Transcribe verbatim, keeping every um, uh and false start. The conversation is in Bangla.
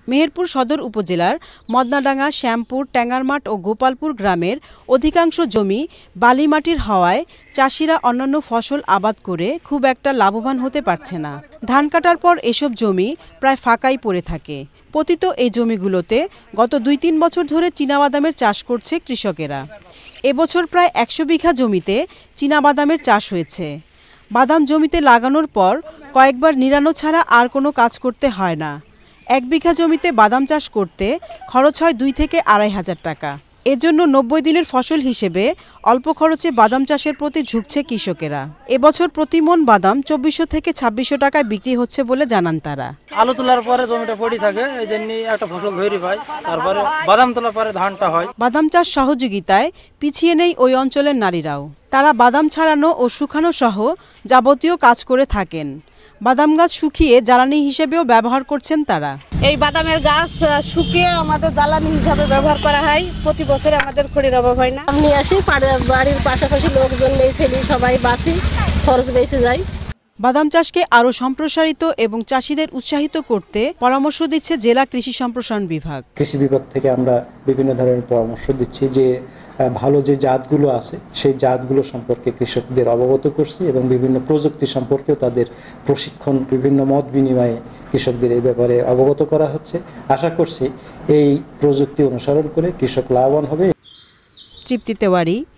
মেহেরপুর সদর উপজেলার মদনাডাঙ্গা, শ্যামপুর, টেঙ্গারমাঠ ও গোপালপুর গ্রামের অধিকাংশ জমি বালি মাটির হওয়ায় চাষিরা অন্যান্য ফসল আবাদ করে খুব একটা লাভবান হতে পারছে না। ধান কাটার পর এসব জমি প্রায় ফাঁকাই পড়ে থাকে। পতিত এই জমিগুলোতে গত দুই তিন বছর ধরে চীনাবাদামের চাষ করছে কৃষকেরা। এবছর প্রায় একশো বিঘা জমিতে চীনাবাদামের চাষ হয়েছে। বাদাম জমিতে লাগানোর পর কয়েকবার নিড়ানো ছাড়া আর কোনো কাজ করতে হয় না। এক বিঘা জমিতে বাদাম চাষ করতে খরচ হয় দুই থেকে আড়াই হাজার টাকা। এজন্য নব্বই দিনের ফসল হিসেবে অল্প খরচে বাদাম চাষের প্রতি ঝুঁকছে কৃষকেরা। এবছর প্রতি মন বাদাম চব্বিশশো থেকে ছাব্বিশশো টাকায় বিক্রি হচ্ছে বলে জানান তারা। আলু তোলার পরে জমিটা পড়ে থাকে, এই জন্য একটা ফসল ধরে পাই, তারপরে বাদাম তোলার পরে ধানটা হয়। বাদাম চাষ সহযোগিতায় পিছিয়ে নেই ওই অঞ্চলের নারীরাও। তারা বাদাম ছাড়ানো ও শুকানো সহ যাবতীয় কাজ করে থাকেন। বাদাম গাছ শুকিয়ে জ্বালানি হিসেবেও ব্যবহার করছেন তারা। এই বাদামের গাছ শুকিয়ে আমাদের জ্বালানি হিসাবে ব্যবহার করা হয়। প্রতি বছর আমাদের খড়ির অভাব হয় না। আমি আসি বাড়ির পাশাপাশি লোকজন নেই, ছেলে সবাই বাসি, খরচ বেঁচে যায়। বাদাম চাষকে আরও সম্প্রসারিত এবং চাষিদের উৎসাহিত করতে পরামর্শ দিচ্ছে জেলা কৃষি সম্প্রসারণ বিভাগ। কৃষি বিভাগ থেকে আমরা বিভিন্ন ধরনের পরামর্শ দিচ্ছি যে ভালো যে জাতগুলো আছে সেই জাতগুলো সম্পর্কে কৃষকদের অবগত করছি এবং বিভিন্ন প্রযুক্তি সম্পর্কেও তাদের প্রশিক্ষণ, বিভিন্ন মত বিনিময়ে কৃষকদের এই ব্যাপারে অবগত করা হচ্ছে। আশা করছি এই প্রযুক্তি অনুসরণ করে কৃষক লাভবান হবে। তৃপ্তি তেওয়ারি,